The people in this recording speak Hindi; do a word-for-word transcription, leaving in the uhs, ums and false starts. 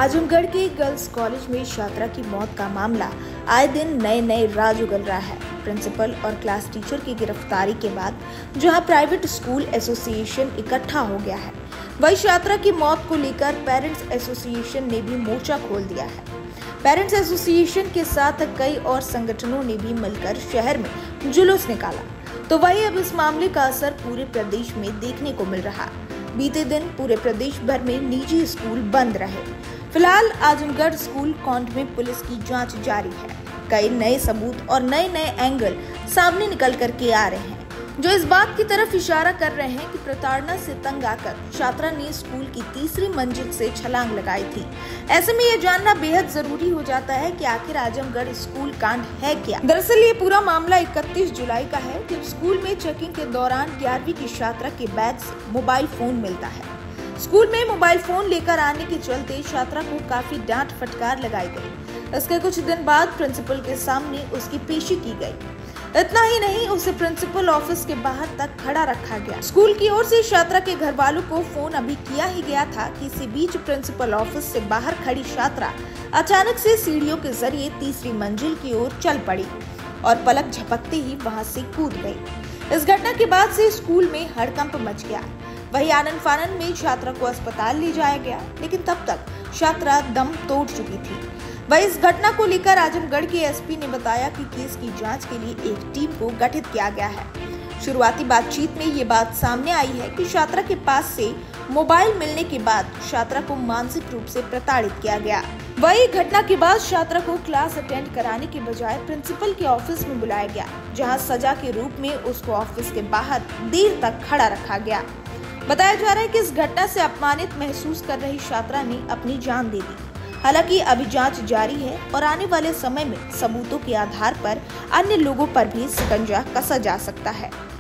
आजमगढ़ के गर्ल्स कॉलेज में छात्रा की मौत का मामला आए दिन नए नए राज उगल रहा है। प्रिंसिपल और क्लास टीचर की गिरफ्तारी के बाद जहां प्राइवेट स्कूल एसोसिएशन इकट्ठा हो गया है, वही छात्रा की मौत को लेकर पेरेंट्स एसोसिएशन ने भी मोर्चा खोल दिया है। पेरेंट्स एसोसिएशन के साथ कई और संगठनों ने भी मिलकर शहर में जुलूस निकाला, तो वही अब इस मामले का असर पूरे प्रदेश में देखने को मिल रहा। बीते दिन पूरे प्रदेश भर में निजी स्कूल बंद रहे। फिलहाल आजमगढ़ स्कूल कांड में पुलिस की जांच जारी है। कई नए सबूत और नए नए एंगल सामने निकल कर के आ रहे हैं, जो इस बात की तरफ इशारा कर रहे हैं कि प्रताड़ना से तंग आकर छात्रा ने स्कूल की तीसरी मंजिल से छलांग लगाई थी। ऐसे में यह जानना बेहद जरूरी हो जाता है कि आखिर आजमगढ़ स्कूल कांड है क्या। दरअसल ये पूरा मामला इकतीस जुलाई का है, जब स्कूल में चेकिंग के दौरान ग्यारहवीं की छात्रा के बैग से मोबाइल फोन मिलता है। स्कूल में मोबाइल फोन लेकर आने के चलते छात्रा को काफी डांट फटकार लगाई गई। इसके कुछ दिन बाद प्रिंसिपल के सामने उसकी पेशी की गई। इतना ही नहीं, उसे प्रिंसिपल ऑफिस के बाहर तक खड़ा रखा गया। स्कूल की ओर से छात्रा के घर वालों को फोन अभी किया ही गया था कि इसी बीच प्रिंसिपल ऑफिस से बाहर खड़ी छात्रा अचानक से सीढ़ियों के जरिए तीसरी मंजिल की ओर चल पड़ी और पलक झपकते ही वहां से कूद गई। इस घटना के बाद से स्कूल में हड़कंप मच गया। वही आनन फानन में छात्रा को अस्पताल ले जाया गया, लेकिन तब तक छात्रा दम तोड़ चुकी थी। वही इस घटना को लेकर आजमगढ़ के एसपी ने बताया कि केस की जांच के लिए एक टीम को गठित किया गया है। शुरुआती बातचीत में ये बात सामने आई है कि छात्रा के पास से मोबाइल मिलने के बाद छात्रा को मानसिक रूप से प्रताड़ित किया गया। वही घटना के बाद छात्रा को क्लास अटेंड कराने के बजाय प्रिंसिपल के ऑफिस में बुलाया गया, जहां सजा के रूप में उसको ऑफिस के बाहर देर तक खड़ा रखा गया। बताया जा रहा है कि इस घटना से अपमानित महसूस कर रही छात्रा ने अपनी जान दे दी। हालांकि अभी जांच जारी है और आने वाले समय में सबूतों के आधार पर अन्य लोगों पर भी शिकंजा कसा जा सकता है।